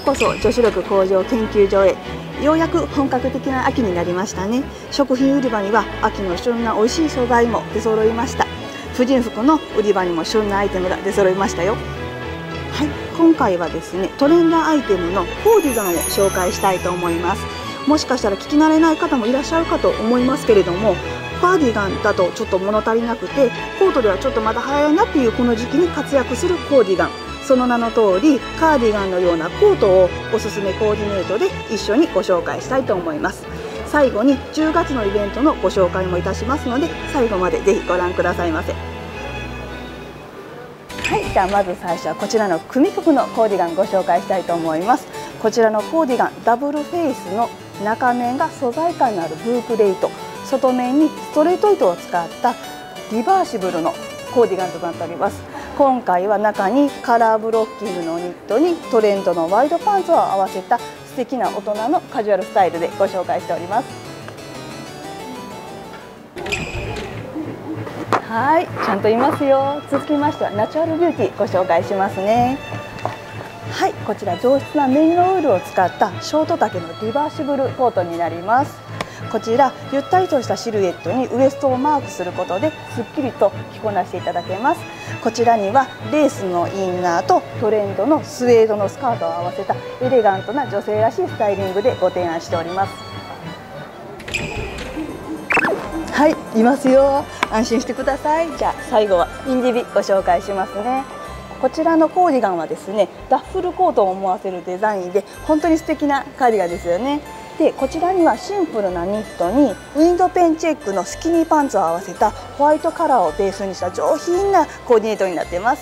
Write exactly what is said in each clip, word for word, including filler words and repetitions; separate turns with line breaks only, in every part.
こそ女子力向上研究所へ。ようやく本格的な秋になりましたね。食品売り場には秋の旬な美味しい素材も出揃いました。婦人服の売り場にも旬なアイテムが出揃いましたよ。はい、今回はですね、トレンドアイテムのコーディガンを紹介したいと思います。もしかしたら聞き慣れない方もいらっしゃるかと思いますけれども、カーディガンだとちょっと物足りなくて、コートではちょっとまだ早いなっていうこの時期に活躍するコーディガン。その名の通り、カーディガンのようなコートをおすすめコーディネートで一緒にご紹介したいと思います。最後にじゅうがつのイベントのご紹介もいたしますので、最後までぜひご覧くださいませ。はい、じゃあまず最初はこちらの組曲のコーディガンご紹介したいと思います。こちらのコーディガン、ダブルフェイスの中面が素材感のあるブークレイト、外面にストレート糸を使ったリバーシブルのコーディガンとなっております。今回は中にカラーブロッキングのニットにトレンドのワイドパンツを合わせた素敵な大人のカジュアルスタイルでご紹介しております。はい、ちゃんといますよ。続きましてはナチュラルビューティーご紹介しますね。はい、こちら上質なメリノウールを使ったショート丈のリバーシブルコートになります。こちらゆったりとしたシルエットにウエストをマークすることですっきりと着こなしていただけます。こちらにはレースのインナーとトレンドのスウェードのスカートを合わせたエレガントな女性らしいスタイリングでご提案しております。はい、いますよ。安心してください。じゃあ最後はインディビご紹介しますね。こちらのコーディガンはですね、ダッフルコートを思わせるデザインで本当に素敵なカーディガンですよね。でこちらにはシンプルなニットにウィンドペンチェックのスキニーパンツを合わせたホワイトカラーをベースにした上品なコーディネートになっています。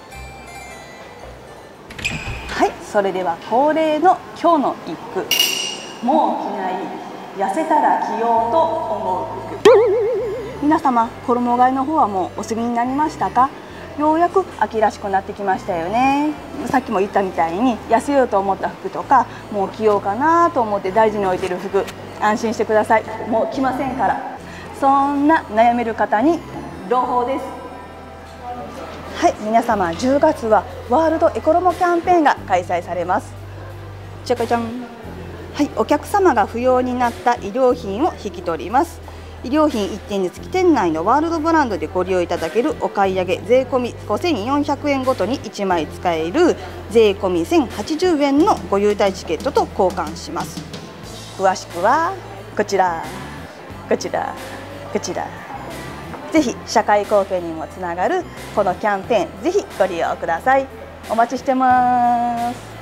はい、それでは恒例の今日の一句、もう着ない痩せたら着ようと思う服。皆様衣替えの方はもうお済みになりましたか？ようやく秋らしくなってきましたよね。さっきも言ったみたいに痩せようと思った服とか、もう着ようかなと思って大事に置いてる服、安心してください。もう着ませんから。そんな悩める方に朗報です。はい、皆様じゅうがつはワールドエコロモキャンペーンが開催されます。じゃかじゃん。はい、お客様が不要になった衣料品を引き取ります。衣料品いってんにつき店内のワールドブランドでご利用いただけるお買い上げ税込みごせんよんひゃくえんごとにいちまい使える税込みせんはちじゅうえんのご優待チケットと交換します。詳しくはこちらこちらこちら。ぜひ社会貢献にもつながるこのキャンペーン、ぜひご利用ください。お待ちしてます。